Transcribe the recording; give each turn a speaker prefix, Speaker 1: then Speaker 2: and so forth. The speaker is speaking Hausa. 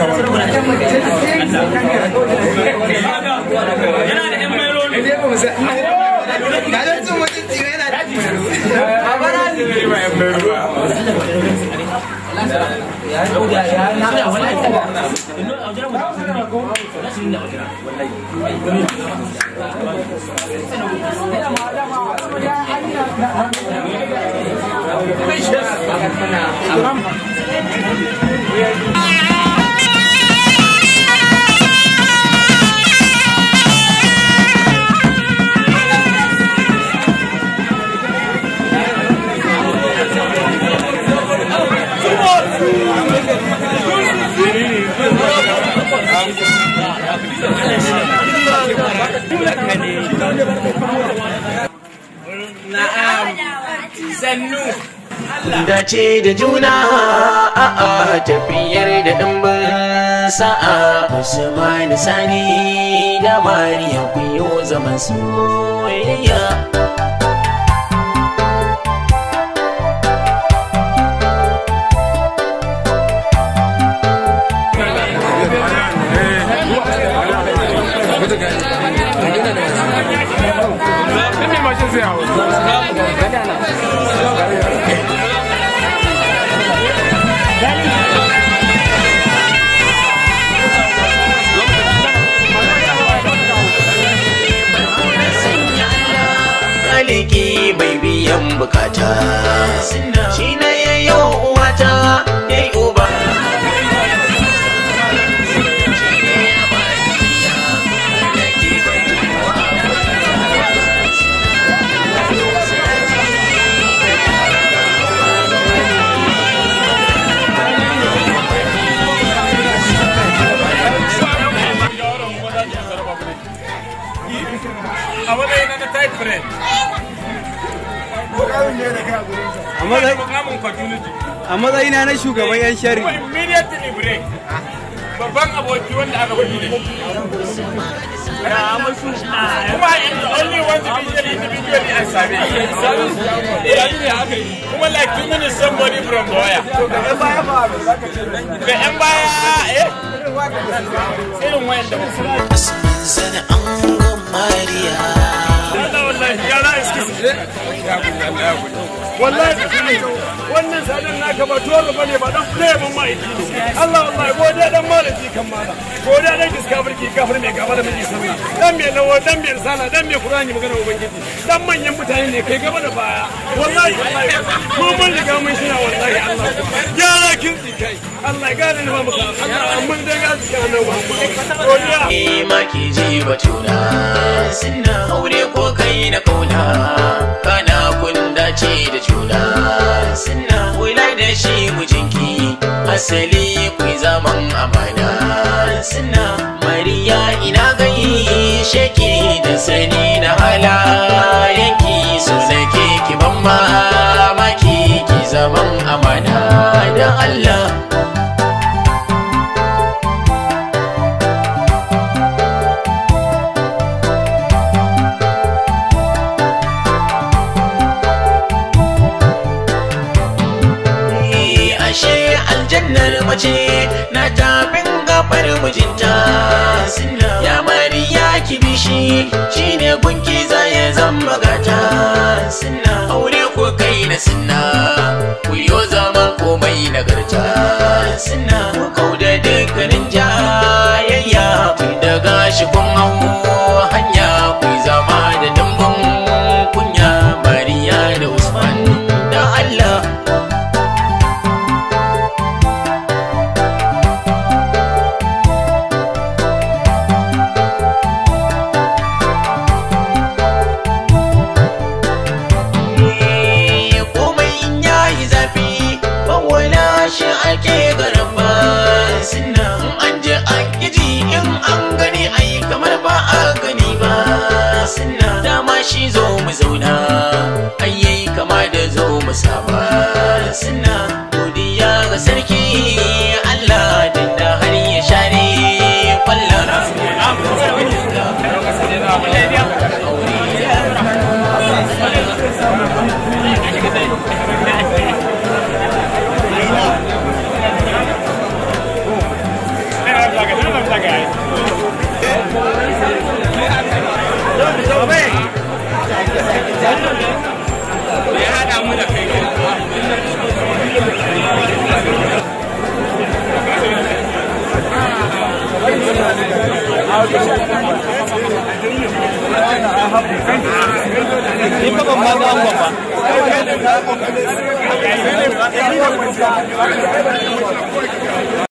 Speaker 1: dace da juna a tafiyar da ɗimbin sa'a Usman Sani da Mariya ku yi zaman soyayya.
Speaker 2: Maliki bai biyan bukata shi na yayo uwata yayi uba
Speaker 3: a matsayina na shugaban yan shari
Speaker 4: babban aboki wanda aka bari ne kuma only one individually and sabi kuma like 2 minutes somebody from where ga yan baya irin wayan da
Speaker 2: sana angon Mariya
Speaker 4: wallahi wannan sadan naka ba toro bane ba dan play ban mai Allah wallahi godiya dan malaki kan mala godiya dan discovery kafir mai gaba da miji sunna dan me lawa dan me sana dan me qur'ani magana ubangiji dan manyan mutane ne kai gaba da baya wallahi ko mun riga mun shina wallahi Allah yara kin kai Allah ga da ba muka Allah mun da ga cikin annabi godiya
Speaker 2: ma ki ji batuna sunna aure ko kai na kauna kana kun dace da juna sunna wula da shi mijinki asali ku zaman amana sunna Mariya ina gai sheki da sani na halayenki so nake ki ban mamaki ki zaman amana da Allah aljannar mace na tafin gabar mijinta ya Mariya ki bishi shine gunki zai zama gata aure ko kai na sunna ku yo zaman komai nagarta ku kauda dukkanin jayayya tun daga shi kun hau hanya ku zama da dambun kunya Mariya da Usman da Allah ake garba
Speaker 3: Ni fa ban ma ga angon ba.